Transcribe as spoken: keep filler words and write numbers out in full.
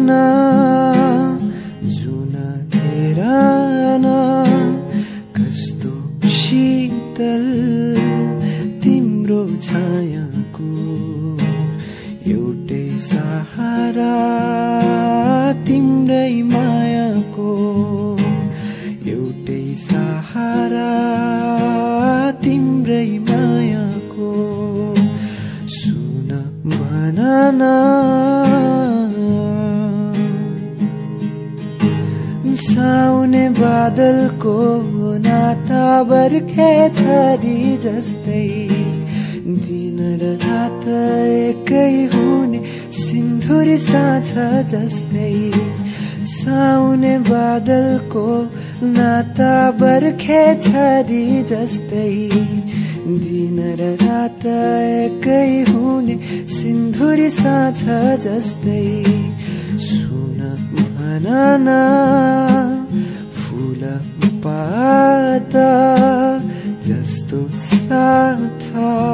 न जुन हेरन कस्तो शीतल तिम्रो छायाको एउटै सहारा तिम्रै मायाको एउटै सहारा तिम्रै मायाको सुन भन साउने बादलको नाता बर्खे छरी जस्तै दिन र रात एकै हुने सिन्धुरी साँझ जस्तै साउने बादलको नाता बर्खे छरी जस्तै दिन र रात एकै हुने सिन्धुरी साँझ जस्तै सुन भन फूल पात जस्तो साथ